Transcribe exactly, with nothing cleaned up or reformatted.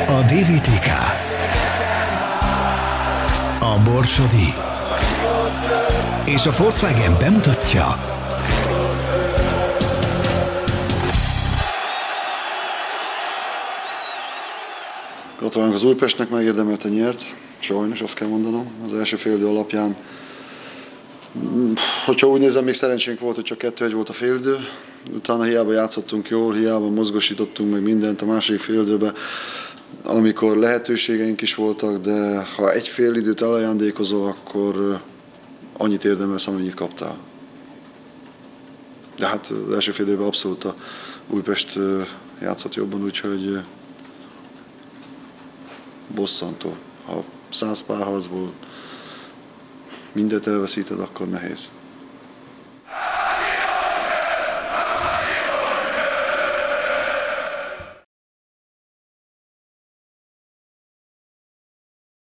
A dé vé té ká, a Borsodi és a Volkswagen bemutatja Gratulálunk az Újpestnek, megérdemelte nyert, sajnos azt kell mondanom, az első félidő alapján. Hogyha úgy nézem, még szerencsénk volt, hogy csak kettő egy volt a félidő, utána hiába játszottunk jól, hiába mozgosítottunk meg mindent a második félidőben, amikor lehetőségeink is voltak, de ha egy félidőt elajándékozol, akkor annyit érdemelsz, amennyit kaptál. De hát az első félidőben abszolút a Újpest játszott jobban, úgyhogy bosszantó. Ha száz párharcból mindent elveszíted, akkor nehéz.